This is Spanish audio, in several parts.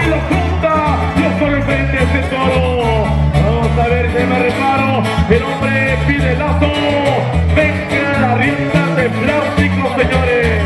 lo junta, lo sorprende ese toro. Vamos a ver si me reparo. El hombre pide lazo. Venga la rienda de plástico, señores.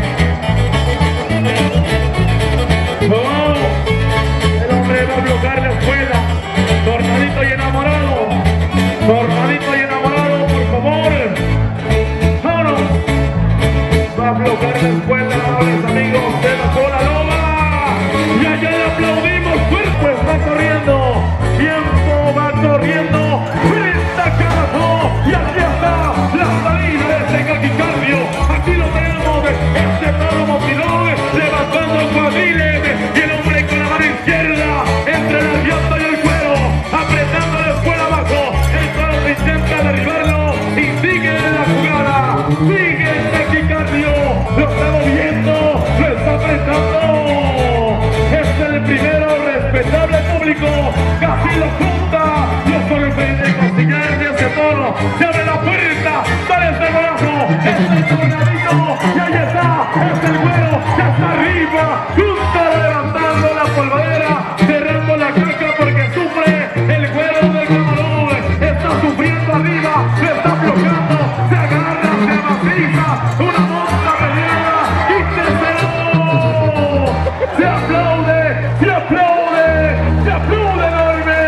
Oh, el hombre va a bloquear la escuela. Tornadito y enamorado. Tornadito y enamorado, por favor. Vámonos. Va a bloquear la escuela, amables amigos. Se bajó la loma. Y allá le aplaudimos. Pues va corriendo. Tiempo va corriendo. Frente a carajo. Y aquí está la salida de este taquicardio. Aquí lo tenemos. Este toro motilón. Levantando el cuadriles. Y el hombre con la mano izquierda. Entre la llanta y el cuero. Apretando la escuela abajo. El toro intenta derribarlo. Y sigue la jugada. Sigue el taquicardio. Lo estamos viendo. Lo está apretando. Es el primero respetable público. Casi lo junta. Lo sorprende con señales de ese toro. Se abre la puerta. Sale este golazo. Es el tornadito. Y ahí está. Es el güero. Ya está arriba. Junta levantando la polvadera. Cerrando la caja porque sufre el güero del camarón. Está sufriendo arriba. Se está bloqueando. Se agarra. Se amaciza. Una monta peleada. Y tercero. Se aplaude. Se aplaude. Se aplaude enorme.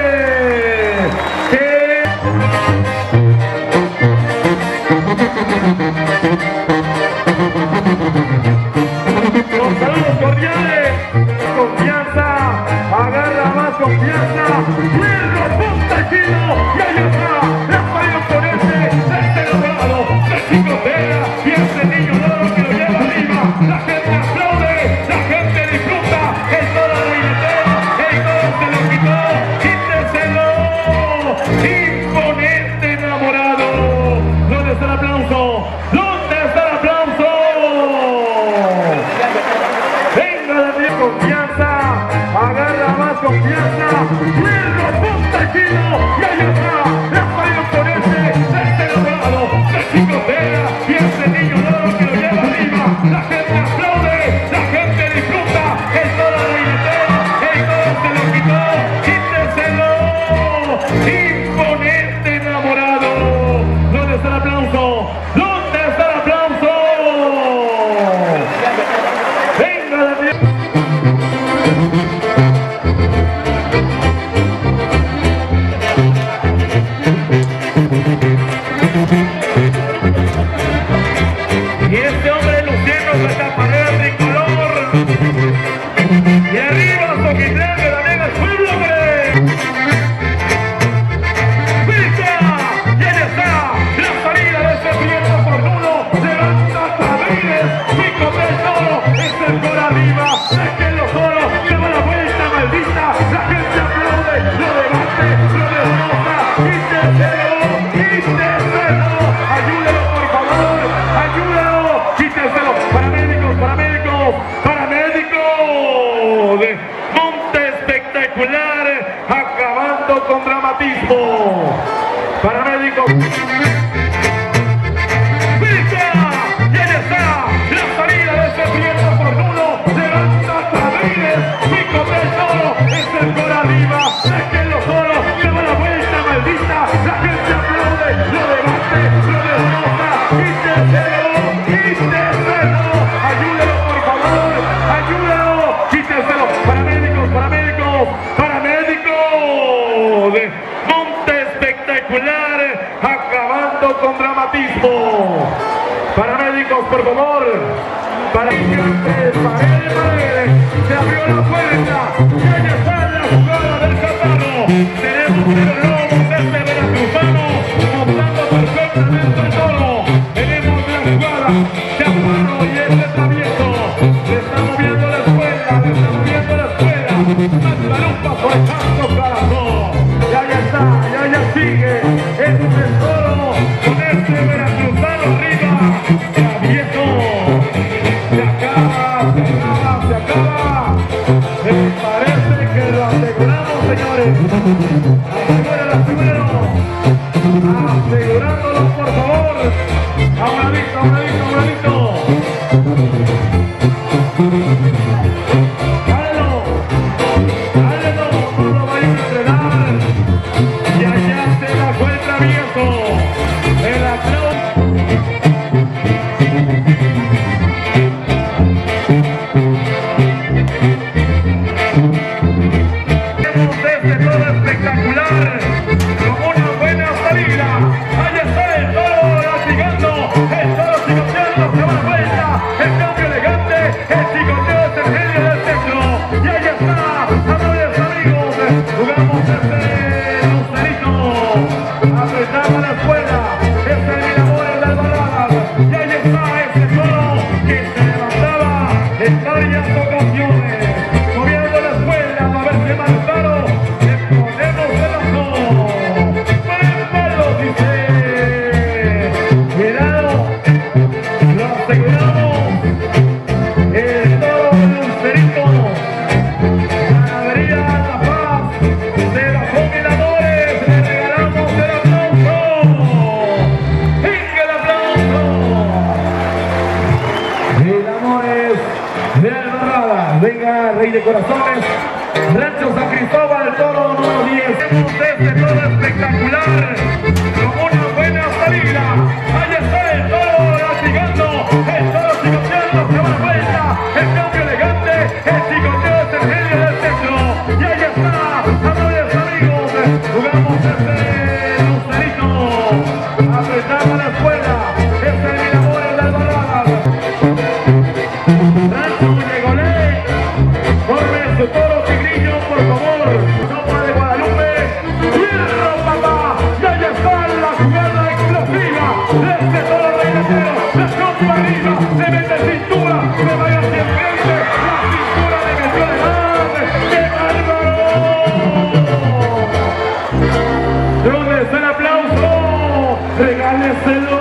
Los saludos cordiales. Confianza. Agarra más confianza. Hierro, punta kilo. Y ahí está. La falla oponente. Desde el otro lado. México Tela. Y ese niño loro que lo lleva arriba. La gente aplaude. La gente disfruta. El toro reinetero. El toro se lo quitó. Quíteselo. Imponente enamorado. ¿Dónde está el aplauso? ¿Dónde está el aplauso? Venga la confianza. Agarra más confianza. Hierro, punta kilo. Y ahí está. La falla oponente. Desde el otro lado. México Tela. Y ese niño loro que lo lleva arriba. La gente aplaude. La gente disfruta. El toro reinetero. El toro se lo quitó. Quíteselo. Imponente enamorado. ¿Dónde está el aplauso? ¿Dónde está el aplauso? Venga la y este hombre luciendo esta pared tricolor. Y arriba Soquitlán, que también es pueblo, hombre. ¡Vista! Y ahí está la salida de ese prieto por uno. Levanta Cabrines. Pico del toro. Es el gol arriba. Saquen los toros. Se va la vuelta, maldita. La gente aplaude. Lo debate. Lo destroza. Y tercero. Ayúdalo, por favor. Ayúdalo. Quítenselo. Paramédicos, paramédicos. Paramédicos. Monte espectacular. Acabando con dramatismo. Paramédicos. ¡Vista! Y ahí está la salida de ese prieto por uno. Levanta Cabrines. Pico del toro. Es el gol arriba. Saquen los toros. Se va la vuelta, maldita. La gente aplaude. Lo debate. Lo destroza. Y tercero. Ayúdalo, por favor. Ayúdalo. Quítenselo. Paramédicos, paramédicos. Paramédicos. Monte espectacular. Acabando con dramatismo. Paramédicos, por favor. Se abrió la puerta. Y ahí está la jugada del Catarro. Tenemos el lobo de este veracruzano montando perfectamente el toro. Tenemos la jugada. Chaparro y este travieso. Le está moviendo la escuela. Le está moviendo la escuela. Mantalupa por el canto, carajo. Y ahí está. Y allá sigue. Este toro con este veracruzano arriba. Travieso. Se acaba, se acaba, se acaba. Me parece que lo aseguramos, señores. Asegúrenlo, asegúrenlo. Asegurándolo, por favor. A un ladito, a un ladito, a un ladito. ¡Jálalo! señores. Rancho San Cristóbal, toro número 10. Tenemos este toro espectacular, con una buena salida. Ahí está el toro latigando, el toro chicoteando, se va a vuelta, el cambio elegante, el chicoteo es el genio del centro. Y ahí está, amables amigos, jugamos este lucerito, apretamos la escuela, es el Miramores de Alvarado. Rancho Muñegolé, corre su toro Tigrillo, por favor, Sopa de Guadalupe, ¡hierro, papá! Y ahí está la jugada explosiva, este toro reinetero, la contra arriba, se mete cintura, se vaya hacia el frente, la cintura le metió adelante, ¡qué bárbaro! ¿Dónde está el aplauso? ¡Regáleselo!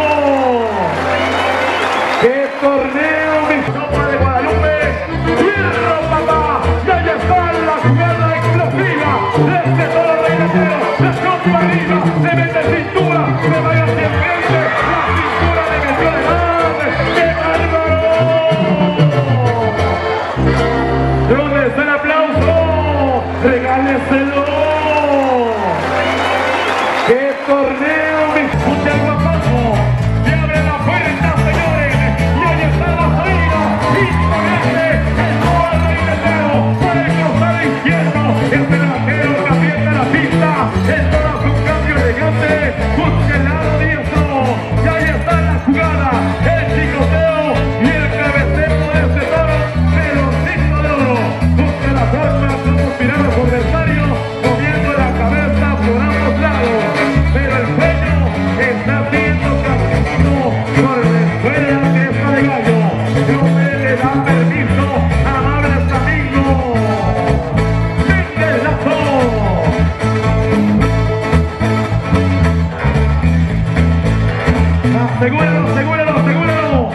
¡Qué torneo, mi Sopa de Guadalupe! ¡Hierro, papá! ¡Y ahí está la jugada explosiva! ¡Este toro reinetero! ¡La contra arriba! ¡Se mete cintura! ¡Se vaya hacia el frente! ¡La cintura le metió adelante! ¡Qué bárbaro! ¿Dónde está el aplauso? ¡Regáleselo! ¡Qué torneo, mi Sopa de Guadalupe! ¡Se abre la puerta, señores! ¡Y ahí está la salida! ¡Imponente! ¡El toro reinetero! ¡Por el costado izquierdo! ¡El delantero que aprieta la pista! ¡El toro hace un cambio elegante! ¡Busca el lado diestro! ¡Y ahí está la jugada! ¡El chicoteo! ¡Y el cabeceo de este toro! ¡Peloncito de oro! ¡Busca la forma! ¡Somos tirados por adversario! ¡Moviendo la cabeza por ambos lados! Pero el cuello está siendo castigado por la escuela que está de gallo. No me le da permiso, amables amigos. ¡Venga el lazo! Asegúralo, asegúralo, asegúralo.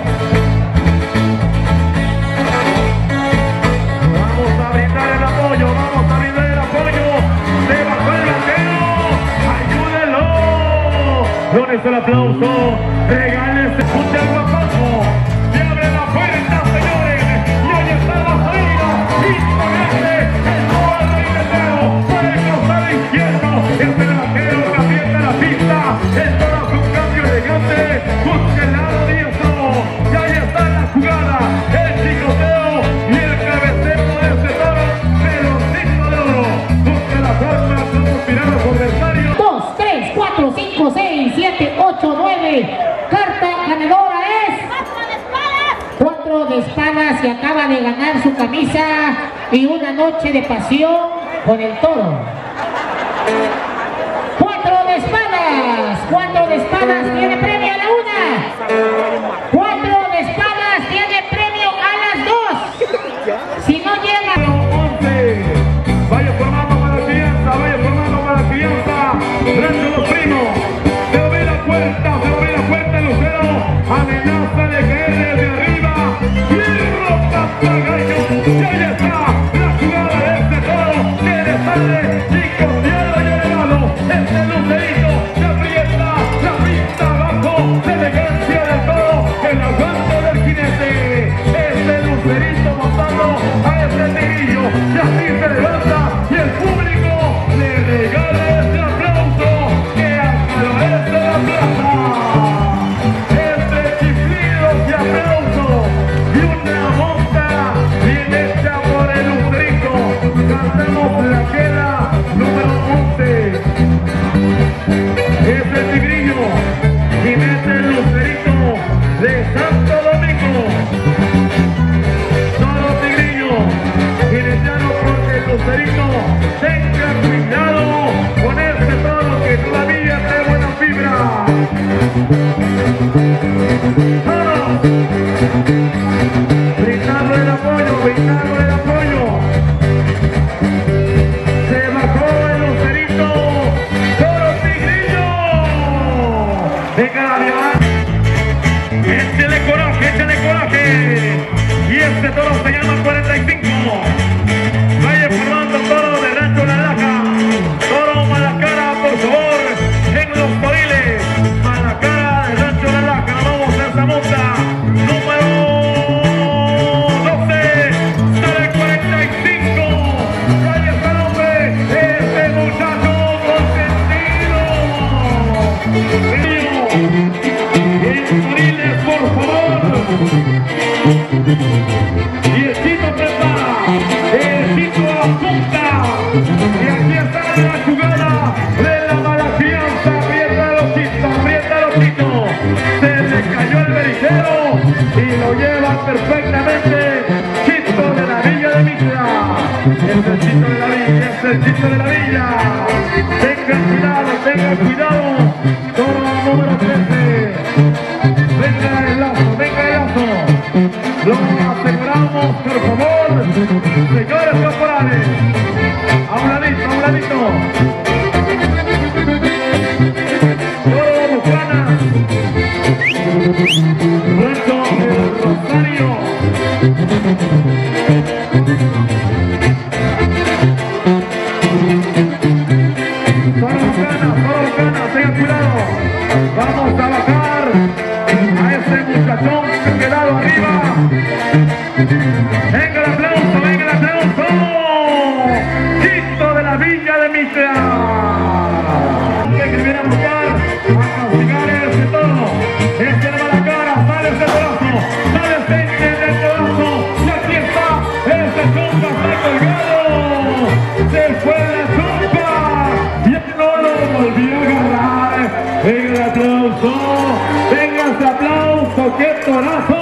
Vamos a brindar el apoyo, vamos a brindar el apoyo. Se bajó el vaquero, ayúdenlo. ¿Dónde está el aplauso? Regálese un guapazo. Se abre la puerta, señores. Y ahí está la salida. Imponente. El toro reinetero. Por el costado izquierdo. Es el vaquero que aprieta la pista. El toro hace un cambio elegante. Busca el lado diestro. Y ahí está la jugada. El chicoteo y el cabeceo de este toro. Peloncito de oro. Busca la forma. Somos tirados por adversario. 2, 3, 4, 5, 6, 7, 8, 9. Carta ganadora es 4 de espadas y acaba de ganar su camisa y una noche de pasión con el toro. 4 de espadas. 4 de espadas tiene premio a la una. 4 de espadas tiene premio a las 2. Si no llega... 11. Vaya formando para la crianza, vaya formando para la crianza. Rancho Los Primos. Se lo ve la puerta, Lucero. Amenaza de caer desde arriba. Hierro, papagayo. Y ahí está la jugada de este toro. Que le sale chicoteado y elevado. Este lucerito se aprieta la pista abajo. La elegancia del toro. El aguante del jinete. Este lucerito montando a este tigrillo. Y así se levanta. Y el público le regala este aplauso que agradece la plaza. Este chiflido de aplauso y una monta bien hecha por el lucerito. Cantamos la queda número 11. Es el tigrillo y mete el lucerito de Santo Domingo. Todo tigrillo jinetiano porque el lucerito tenga cuidado con este toro que todavía trae buena fibra. ¡Vámonos! Brindando el apoyo, brindando el apoyo. Se bajó el lucerito. ¡Toro Tigrillo! Venga la diamante. Échale coraje. Y este toro se llama 45. Vaya formando toro de Rancho La Laja. punta. Y aquí está la jugada de la mala crianza. Aprieta los chitos. Se le cayó el bericero y lo lleva perfectamente. Chito de la Villa de Mitla. Es el Chito de la Villa, es el Chito de la Villa. Tengan cuidado. Toro número 13. Venga el lazo. Lo aseguramos, por favor, señores corporales. A un ladito. Toro Bucana. Rancho del Rosario. Toro Bucana, tengan cuidado. Vamos a bajar a ese muchachón que ha quedado arriba. Venga el aplauso. Chito de la Villa de Mitla. Que viene a buscar a castigar ese toro. Este le va la cara, sale ese brazo, sale el frente del brazo. Y aquí está, ese chumpa está colgado. Se fue la chumpa y no lo volvió a agarrar. Venga el aplauso, qué torazo.